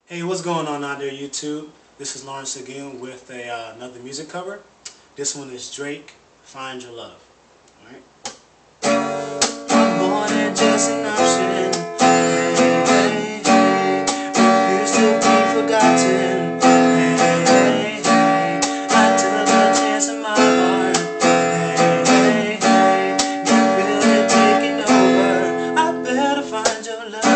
Hey, what's going on out there, YouTube? This is Lawrence again with another music cover. This one is Drake, Find Your Love. Alright? More than just an option. Hey, hey, hey. Refuse to be forgotten. Hey, hey, hey. I took a chance in my heart. Hey, hey, hey. You feel it taking over. I better find your love.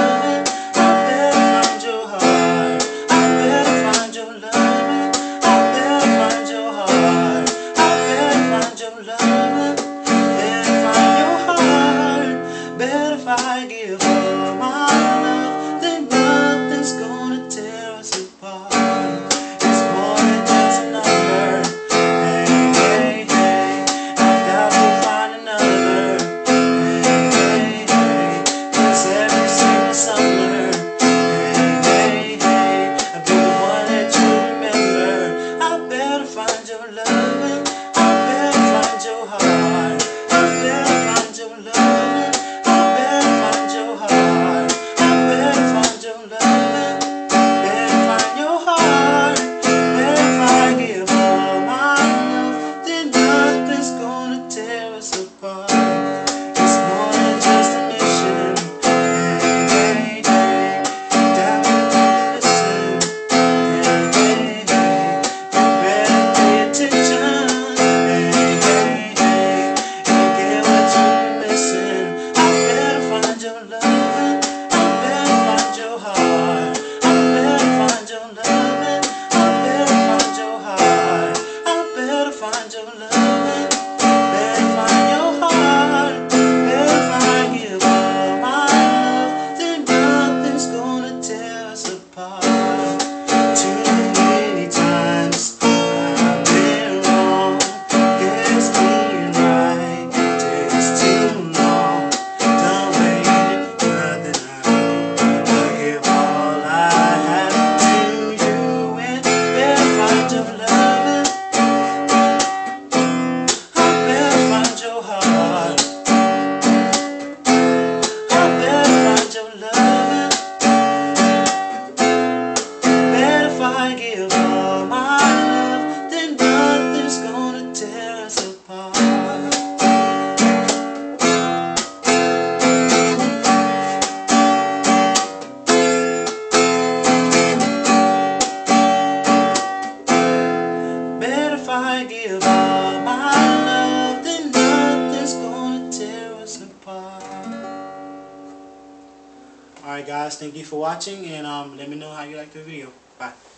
If I give all my love, then nothing's gonna tear us apart. It's more than just a number. Hey, hey, hey, I've got to find another. Hey, hey, hey, 'cause every single summer, hey, hey, hey, I'll be the one that you remember. I better find your love, I better find your heart, I better find your love. If I give all my love, then nothing's gonna tear us apart. Alright guys, thank you for watching, and let me know how you like the video. Bye.